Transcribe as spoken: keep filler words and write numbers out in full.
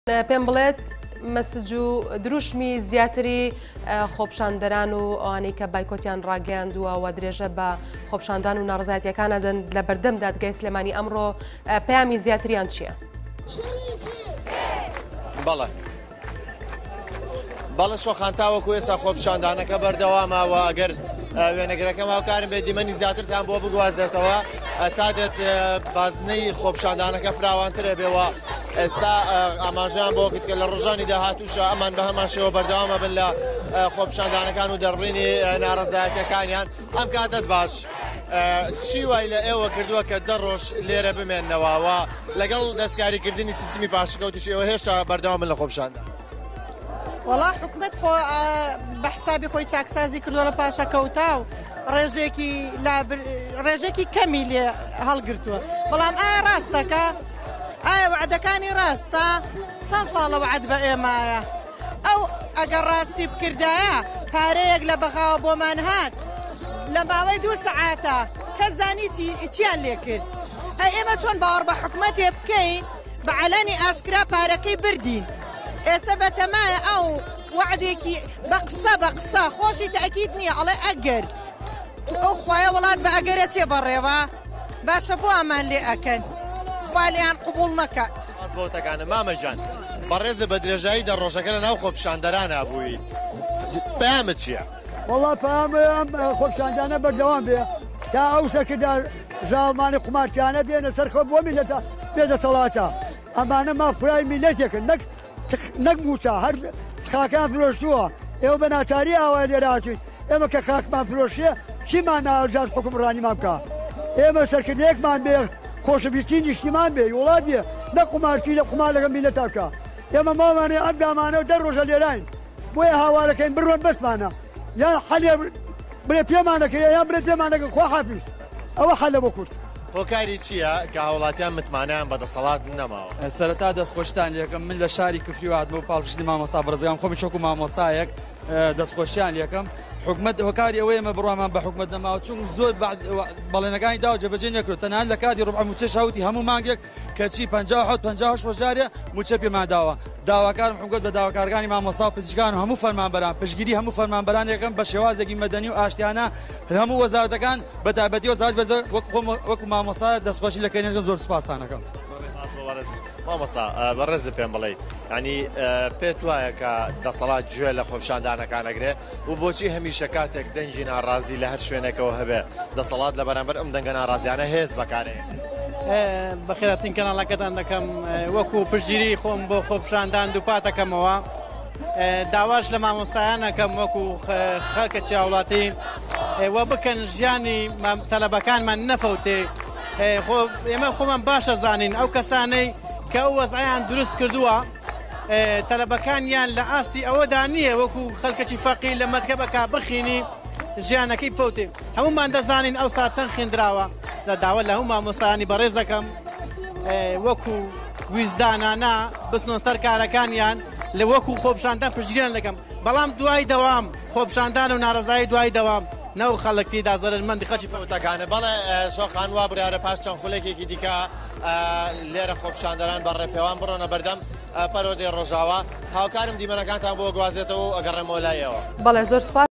پێم بڵێت مەسج و دروشمی زیاتری خۆپشاندەران و ئەوانەی کە بایکۆتیان ڕاگەیاندووە و درێژە بە خۆپشاندان و ناڕزایەتیەکانەدەن لە بەردەم دادگای سلێمانی ئەمڕۆ پەیامی زیاتریان چییە؟ بەڵێ بەڵێ شۆخانتاوەکو ئێستا خۆپشاندانەکە بەردەوامەوە ئەگەر وێنەگرەکەم هاوکارم بێ دیمەنی زیاترتان بۆ بگوازێتەوە تا دێت بازنەی خۆپشاندانەکە فراوانترە بێەوە ئێستا ئاماژیان بۆ کردکە لە ڕۆژانی داهاتووشە ئەمان بە هەمان شێوە بەردەوامە بن لە خۆپشاندانەکان و دەڕڕینی ناڕزایەتیەکانیان ئەم کاتت باش چی وای لە ئێوە کردووە کە دە ڕۆژ لێرە بمێننەوەوە لەگەڵ دەستکاریکردنی سیستمی پاشەکەوتیش ئێوە هێشتا بەردەوام من لە خۆپشاندان وەڵا حکومت خۆ بە حسابی خۆی چاکسازی کردووە لە پاشەکەوتا و ڕێژێکی ڕێژێکی کەمی لێ هەڵگرتووە بەڵام ئایا ڕاستەکە ئایا وعدەکانی ڕاستە چەند ساڵە وعد بە ئێمایە ئەو ئەگەر ڕاستی بکردایە پارەیەک لە بەخاوە بۆمان هات لە ماوەی دوو سەعاتە کەس زانی چیان لێ کرد ئەی ئێمە چۆن باوەڕ بە حکومەتێ بکەین بە عەلەنی ئاشکرا پارەکەی بردین ئێستا بەتەمایە ئەو وعدێکی بە قسە بە قسە خۆشی تاکید نییە ئەڵێ ئەگەر ئەو خوایە وڵات بە ئەگەرە چێ بەڕێوە باشە بۆ ئەمان لێ ئەکەن خوالیان قبول نەکات بۆتەکانە مامەجان بەڕێزە بە درێژایی دە ڕۆژەکە لە ناو خۆپشاندەرانە بووی پەیامت چییە؟ وەڵا پەیام خۆپشاندانە بەردەوام بێ تا ئەو شەکردا ژاڵمانی قومارچیانە دێنە سەر خۆ بۆ میلەتە بێدەسەڵاتە ئەمانە مافخورای میلەتێکن نەک نەک موچە هەر خاکان فرۆشتووە ئێوە بە ناچاری ئاوای لێراچین ئێمە کە خاکمان فرۆشیە چیمان ناوەرجاز حکومڕانیمان بکە ئێمە سەرکردەیەکمان بێ خۆشەویستی نیشتیمان بێ وڵات بێ نە قومارچی لە قومار لەگە میلەتە بکە ئێمە ماوانێ ئەم دامانە و دە ڕۆژە لێراین بۆیە هاوارەکەین بڕۆن بەسمانە یان حەلێ برێ پێمانەکرێ یان برێ پێمانەکە خوا حافیز ئەوە حەلە بۆ کورد هۆکاری چییە کە هاوڵاتیان متمانیان بەدەسەڵات نەماوە سەرەتا دەستخۆشتان لەکەم من لە شاری کفری و هاتبوو پاڵپشتی مامۆستا بەڕێزەکەم خۆمی چۆک و مامۆستایەک دەستخۆشیان لەکەم حکومت هۆکاری ئەوەیە ئێمە بڕوامان بە حکومت نەماوە چون زۆر بەڵێنەکانی داوە جێبەجێ نەکرێت تەنها لە کاتی ڕوبع موچە شاوتی هەموو مانگێک کەچی پەنجا و حەوت پەنجا و هەشت ڕۆژارێ موچە پێمان داوە داواکارم حکومت بە داواکارەکانی مامۆستا و پزیشکان و هەموو فەرمانبەران پشتگیری هەموو فەرمانبەران یەکەم بە شێوازێکی مەدەنی و ئاشتیانە هەموو وەزارەتەکان بە تایبەتی وەزارەت وەکو مامۆستا دەستخۆشی لەکەینەکەم زۆر سوپاسانەکەم مامۆستا بەڕێزە پێم بڵێ ینی پێت وایە کە دەسەڵات گوێ لە خۆپشاندانەکانەگرێ و بۆچی هەمیشە کاتێک دەنگی ناڕازی لە هەر شوێنێکەوە هەبێ دەسەڵات لە بەرامبەر ئەم دەنگە ناڕازیانە هێز بەکارێ بەخێراتین کەناڵەکەتان دەکەم وەکو پشتگیری خۆم بۆ خۆپشاندان دووپاتەکەمەوە داواش لە مامۆستایانەکەم وەکو خەڵکە وڵاتی وە بکەن ژیانی تەلەبەکانمان نەفەوتێ ئێمە خۆمان باشە زانین ئەو کەسانەی کە ئەو وەزعیان دروست کردووە تەلەبەکانیان لە ئاستی ئەوەدا نییە وەکو خەڵکەی فەقی لە مەرکەبەکە بخینی ژیانەکەی بفەوتێ هەمومان دەزانین ئەو سا چەند خوێندراوە داوە لە هەموو مامۆستایانی بەڕێزەکەم وەکو ویزدانانە بستنەوە سەر کارەکانیان لە وەکو خۆپشاندان پشتگیریان دەکەم بەڵام دوای دەوام خۆپشاندان و ناڕزایی دوای دەوام نەو خەڵکتی دازەرمەندی خەڵکی فەوتەکانە بەڵێ شۆخان وا برارە پاش چەند خولێکێکی دیکە لێرە خۆپشاندەران بەڕێپێوان بڕۆنە بەردەم پەرۆدەی ڕۆژاوە هاوکارم دیمەنەکانتان بۆ گوازێتەوە و ئەگەڕێمەوە لایەوە بەڵێ زۆر سوپاس